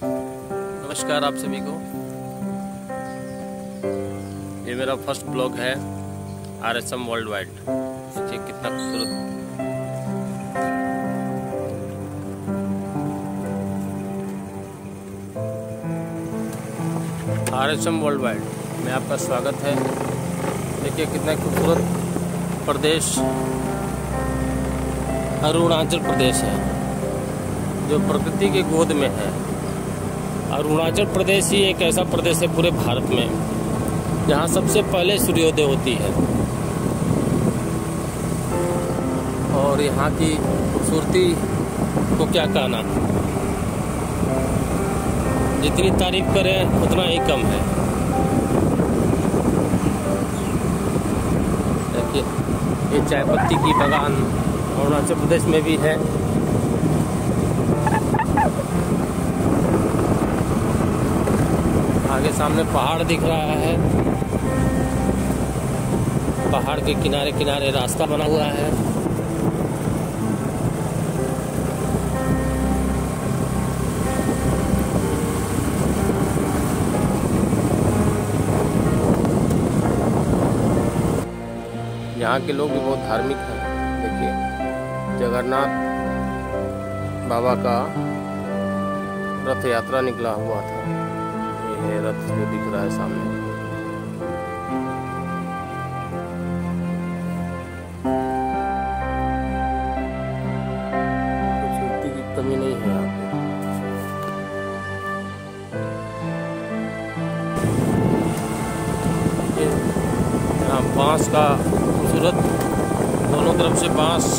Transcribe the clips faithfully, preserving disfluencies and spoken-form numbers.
नमस्कार आप सभी को। ये मेरा फर्स्ट ब्लॉग है R S M worldwide. देखिए कितना खूबसूरत। R S M worldwide में आपका स्वागत है। देखिए कितना खूबसूरत प्रदेश अरुणाचल प्रदेश है, जो प्रकृति के गोद में है। अरुणाचल प्रदेश ही एक ऐसा प्रदेश है पूरे भारत में जहाँ सबसे पहले सूर्योदय होती है, और यहाँ की खूबसूरती को क्या कहना, जितनी तारीफ करें उतना ही कम है। देखिए ये चाय पत्ती की बागान अरुणाचल प्रदेश में भी है। आगे सामने पहाड़ दिख रहा है, पहाड़ के किनारे किनारे रास्ता बना हुआ है। यहाँ के लोग भी बहुत धार्मिक हैं। देखिए जगन्नाथ बाबा का रथ यात्रा निकला हुआ था। ये रथ जो दिख रहा है सामने, खूबसूरती की कमी नहीं है यहाँ पे। यहाँ बांस का खूबसूरत, दोनों तरफ से बांस।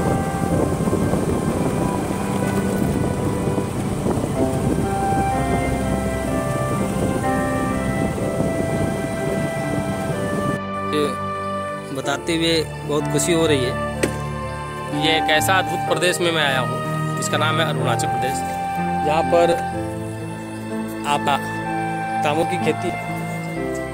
बताते हुए बहुत खुशी हो रही है। ये एक ऐसा अद्भुत प्रदेश में मैं आया हूँ जिसका नाम है अरुणाचल प्रदेश, जहाँ पर आप तांबू की खेती